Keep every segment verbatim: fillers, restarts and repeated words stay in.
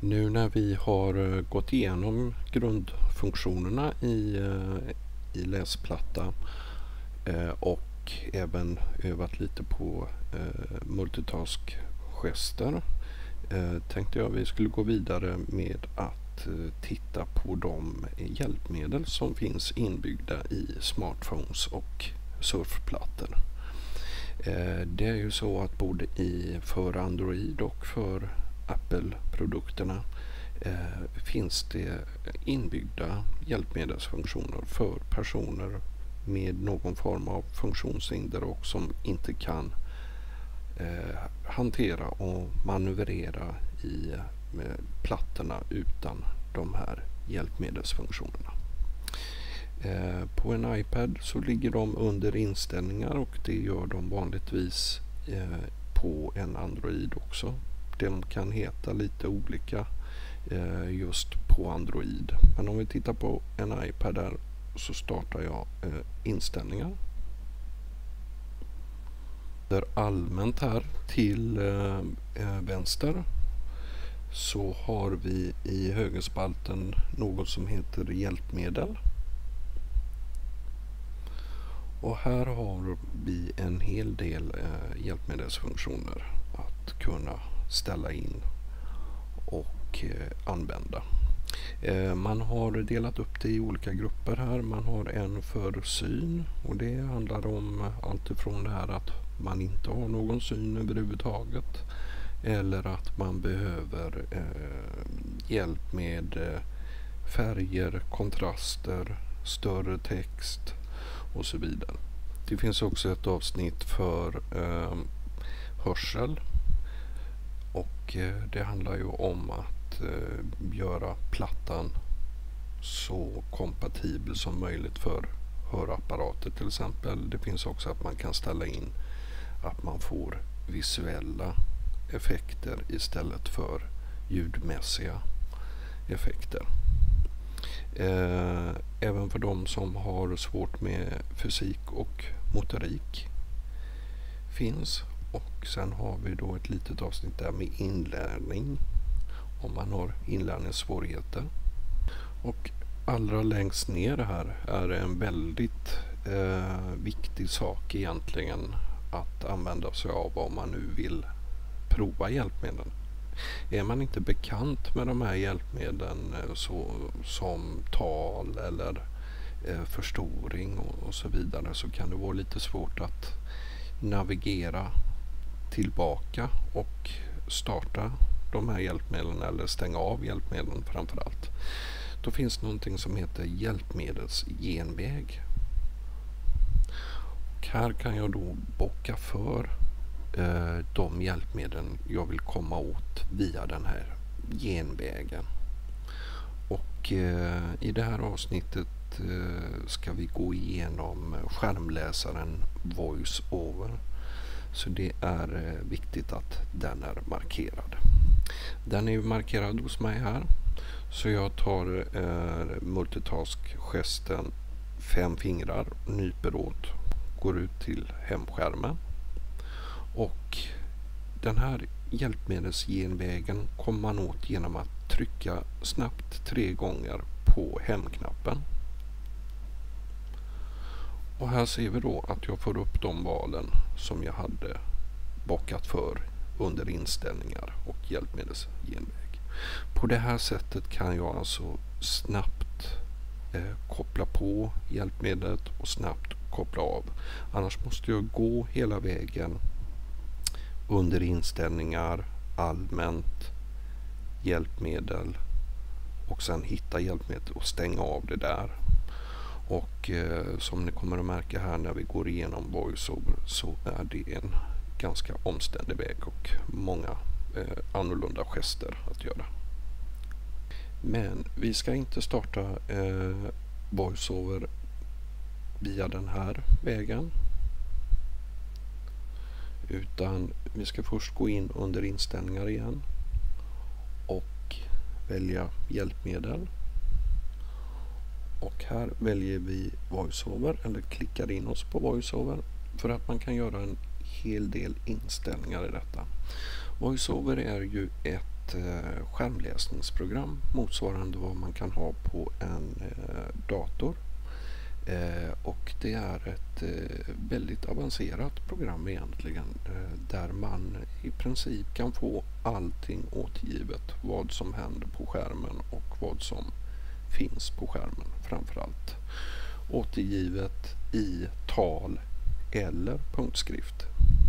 Nu när vi har gått igenom grundfunktionerna i, i läsplatta och även övat lite på multitask-gester tänkte jag vi skulle gå vidare med att titta på de hjälpmedel som finns inbyggda i smartphones och surfplattor. Det är ju så att både i för Android och för Apple-produkterna eh, finns det inbyggda hjälpmedelsfunktioner för personer med någon form av funktionshinder och som inte kan eh, hantera och manövrera i eh, plattorna utan de här hjälpmedelsfunktionerna. Eh, på en iPad så ligger de under inställningar och det gör de vanligtvis eh, på en Android också. De kan heta lite olika eh, just på Android. Men om vi tittar på en iPad där så startar jag eh, inställningar. Där allmänt här till eh, vänster så har vi i högerspalten något som heter hjälpmedel. Och här har vi en hel del eh, hjälpmedelsfunktioner att kunna ställa in och eh, använda. Eh, man har delat upp det i olika grupper här. Man har en för syn och det handlar om allt ifrån det här att man inte har någon syn överhuvudtaget eller att man behöver eh, hjälp med eh, färger, kontraster, större text och så vidare. Det finns också ett avsnitt för eh, hörsel. Och eh, det handlar ju om att eh, göra plattan så kompatibel som möjligt för hörapparater till exempel. Det finns också att man kan ställa in att man får visuella effekter istället för ljudmässiga effekter. Eh, även för de som har svårt med fysik och motorik finns. Och sen har vi då ett litet avsnitt där med inlärning om man har inlärningssvårigheter. Och allra längst ner här är en väldigt eh, viktig sak egentligen att använda sig av om man nu vill prova hjälpmedel. Är man inte bekant med de här hjälpmedlen så, som tal eller eh, förstoring och, och så vidare så kan det vara lite svårt att navigera tillbaka och starta de här hjälpmedlen eller stänga av hjälpmedlen framförallt. Då finns någonting som heter hjälpmedelsgenväg. Och här kan jag då bocka för eh, de hjälpmedlen jag vill komma åt via den här genvägen. Och eh, i det här avsnittet eh, ska vi gå igenom skärmläsaren VoiceOver. Så det är eh, viktigt att den är markerad. Den är ju markerad hos mig här. Så jag tar eh, multitask-gesten fem fingrar, nyper åt, går ut till hemskärmen. Och den här hjälpmedelsgenvägen kommer man åt genom att trycka snabbt tre gånger på hemknappen. Och här ser vi då att jag får upp de valen som jag hade bockat för under inställningar och hjälpmedelsgenväg. På det här sättet kan jag alltså snabbt eh, koppla på hjälpmedlet och snabbt koppla av. Annars måste jag gå hela vägen under inställningar, allmänt, hjälpmedel och sen hitta hjälpmedlet och stänga av det där. Och eh, som ni kommer att märka här när vi går igenom VoiceOver så är det en ganska omständig väg och många eh, annorlunda gester att göra. Men vi ska inte starta eh, VoiceOver via den här vägen. Utan vi ska först gå in under inställningar igen och välja hjälpmedel. Och här väljer vi VoiceOver eller klickar in oss på VoiceOver för att man kan göra en hel del inställningar i detta. VoiceOver är ju ett ett eh, skärmläsningsprogram motsvarande vad man kan ha på en eh, dator. Eh, och det är ett eh, väldigt avancerat program egentligen, eh, där man i princip kan få allting återgivet, vad som händer på skärmen och vad som finns på skärmen framförallt. Återgivet i tal eller punktskrift.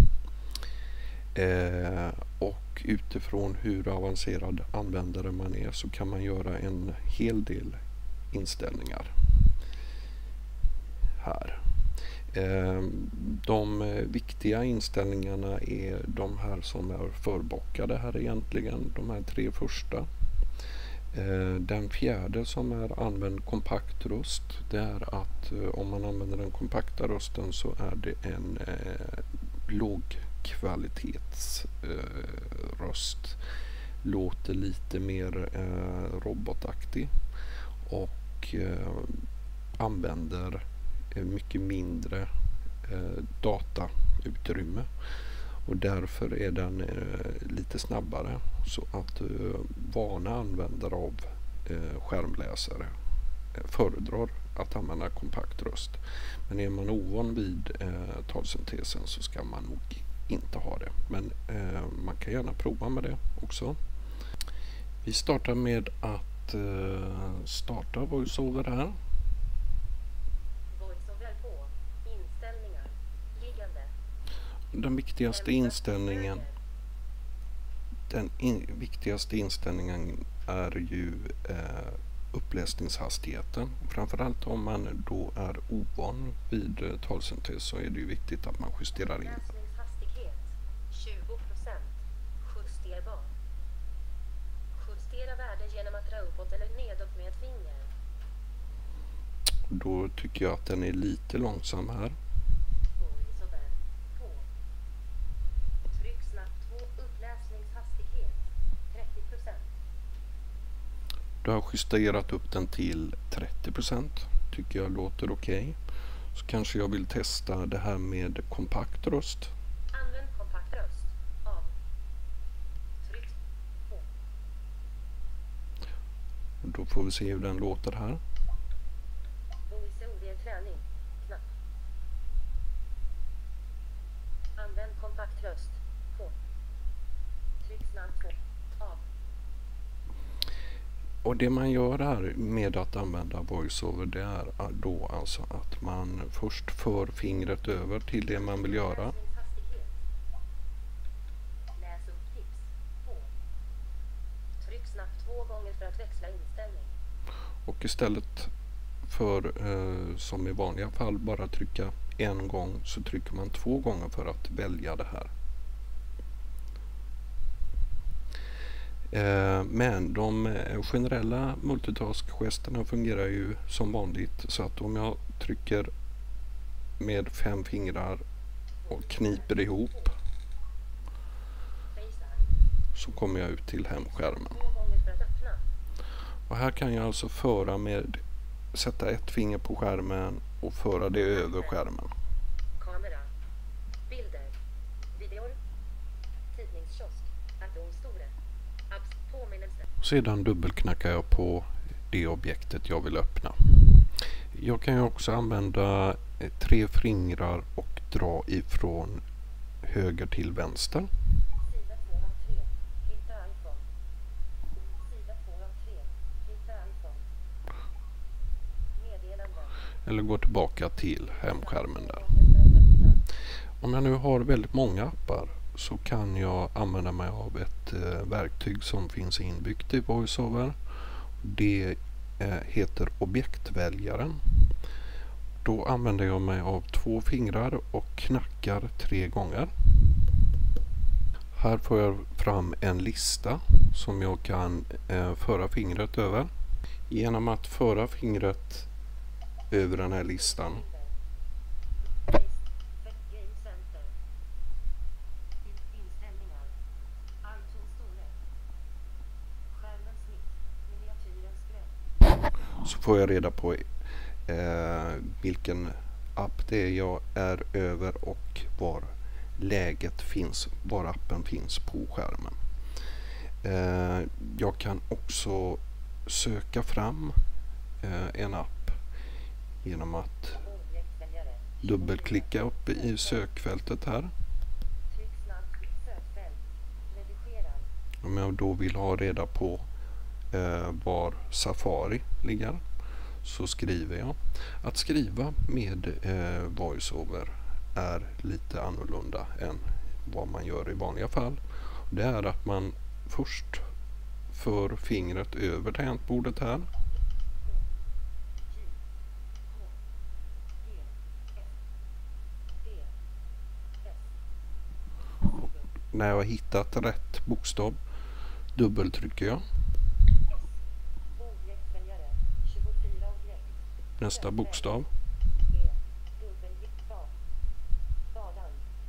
Eh, och utifrån hur avancerad användare man är så kan man göra en hel del inställningar här. Eh, de viktiga inställningarna är de här som är förbockade här egentligen, de här tre första. Eh, den fjärde som är använd kompakt röst, det är att eh, om man använder den kompakta rösten så är det en eh, lågkvalitets eh, röst. Låter lite mer eh, robotaktig och eh, använder eh, mycket mindre eh, datautrymme. Och därför är den eh, lite snabbare, så att eh, vana användare av eh, skärmläsare eh, föredrar att använda kompakt röst. Men är man ovan vid eh, talsyntesen så ska man nog inte ha det. Men eh, man kan gärna prova med det också. Vi startar med att eh, starta VoiceOver här. VoiceOver på inställningar, liggande. Den viktigaste inställningen den in, viktigaste inställningen är ju eh, uppläsningshastigheten. Framförallt om man då är ovan vid eh, talsyntes så är det ju viktigt att man justerar in. Läsningshastighet tjugo procent. Justerbar. Justera värde genom att dra uppåt eller nedåt med ett finger. Då tycker jag att den är lite långsam här. VoiceOver på. Tryck snabbt på uppläsningshastighet trettio procent. Du har justerat upp den till trettio procent. Tycker jag låter okej. Okay. Så kanske jag vill testa det här med kompakt röst. Använd kompakt röst. Av. Tryck på. Och då får vi se hur den låter här. VoiceOver träning. Knapp. Använd kompakt röst. På. Tryck snabbt på. Av. Och det man gör här med att använda VoiceOver, det är då alltså att man först för fingret över till det man vill göra. Läsningshastighet. Läs upp tips. På. Tryck snabbt två gånger för att växla inställning. Och istället för eh, som i vanliga fall bara trycka en gång så trycker man två gånger för att välja det här. Eh, men de generella multitask-gesterna fungerar ju som vanligt, så att om jag trycker med fem fingrar och kniper ihop så kommer jag ut till hemskärmen. Två gånger för att öppna. Och här kan jag alltså föra med sätta ett finger på skärmen och föra det över skärmen. Kamera. Bilder. Videor. Tidningskiosk. Atomstore. Apps. Påminnelse. Sedan dubbelknackar jag på det objektet jag vill öppna. Jag kan ju också använda tre fingrar och dra ifrån höger till vänster. Sida två av tre. Hitta iPhone. Sida två av tre. Hitta iPhone. Meddelanden. Eller gå tillbaka till hemskärmen där. Två gånger för att öppna. Om jag nu har väldigt många appar så kan jag använda mig av ett eh, verktyg som finns inbyggt i VoiceOver. Det eh, heter objektväljaren. Då använder jag mig av två fingrar och knackar tre gånger. Här får jag fram en lista som jag kan eh, föra fingret över. Genom att föra fingret över den här listan Game Center. Inställningar. Atomstore. Skärmens snitt. Miniatyrens bredd. så får jag reda på eh, vilken app det är jag är över och var läget finns, var appen finns på skärmen. Eh, jag kan också söka fram eh, en app genom att Objektsväljare. dubbelklicka upp i sökfältet här. Tryck snabbt. Sökfält. Redigera. Om jag då vill ha reda på eh, var Safari ligger så skriver jag. Att skriva med eh, VoiceOver är lite annorlunda än vad man gör i vanliga fall. Det är att man först för fingret över tangentbordet här. När jag har hittat rätt bokstav dubbeltrycker jag. Objektsväljare. tjugofyra objekt. Nästa bokstav. E. Dubbel. A. Badan.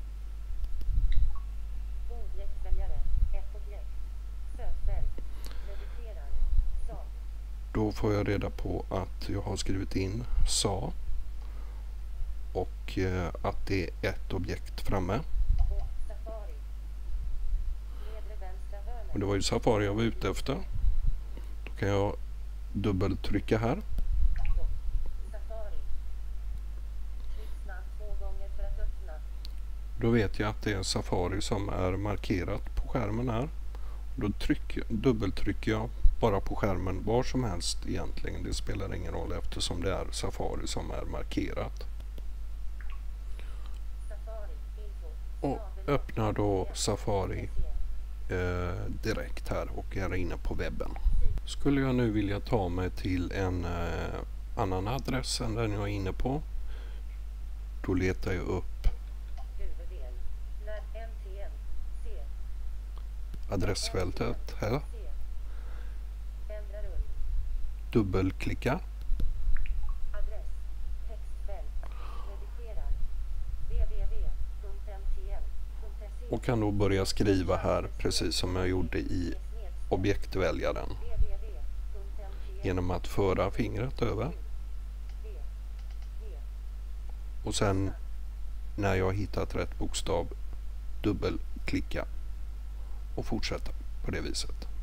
Objektsväljare. Ett objekt. Sökfält. Redigera. Sak. Då får jag reda på att jag har skrivit in sa och eh, att det är ett objekt framme. Och Safari. Nedre vänstra hörnet. Och det var ju Safari jag var ute efter. Då kan jag dubbeltrycka här. Safari. Tryck snabbt två gånger för att öppna. Då vet jag att det är Safari som är markerat på skärmen här. Då tryck, dubbeltrycker jag bara på skärmen var som helst egentligen. Det spelar ingen roll eftersom det är Safari som är markerat. Safari. Info. Och öppnar då Safari eh, direkt här och är inne på webben. Skulle jag nu vilja ta mig till en eh, annan adress än den jag är inne på, då letar jag upp Huvuddel. När N T N. C. adressfältet här, C. Ändra rum. dubbelklicka Adress. Textfält. Redigera. www punkt n t n punkt s e. och kan då börja skriva här precis som jag gjorde i objektväljaren www punkt n t n. genom att föra fingret över och sen när jag har hittat rätt bokstav dubbelklicka och fortsätta på det viset.